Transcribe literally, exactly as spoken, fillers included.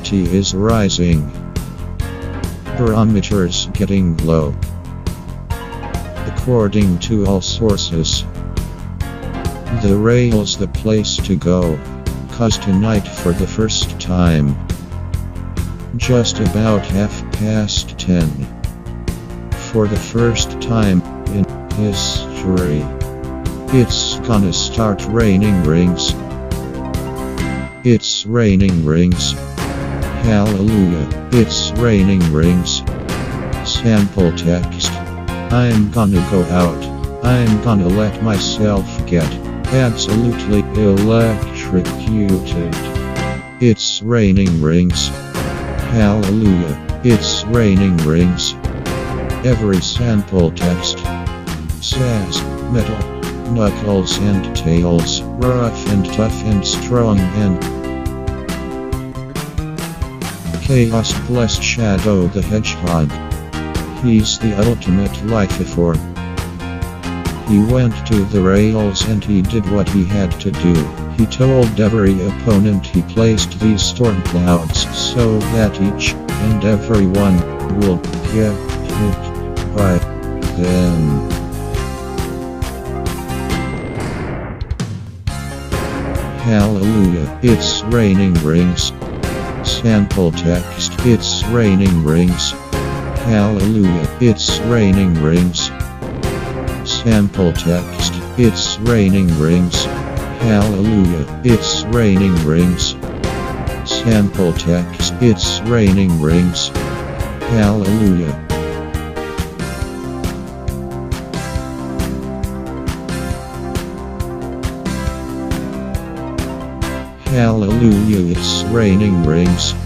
humidity is rising. Barometers getting low. According to all sources, the rail's the place to go, 'cause tonight for the first time, just about half past ten, for the first time in history, it's gonna start raining rings. It's raining rings. Hallelujah, it's raining rings. Sample text. I'm gonna go out. I'm gonna let myself get absolutely electrocuted. It's raining rings. Hallelujah, it's raining rings. Every sample text. Zazz, metal, knuckles and tails, rough and tough and strong and chaos blessed Shadow the Hedgehog. He's the ultimate lifeform. He went to the rails and he did what he had to do. He told every opponent he placed these storm clouds so that each and every one will get hit by them. Hallelujah, it's raining rings. Sample text. It's raining rings. Hallelujah, it's raining rings. Sample text. It's raining rings. Hallelujah, it's raining rings. Sample text. It's raining rings. Hallelujah. Hallelujah, it's raining rings.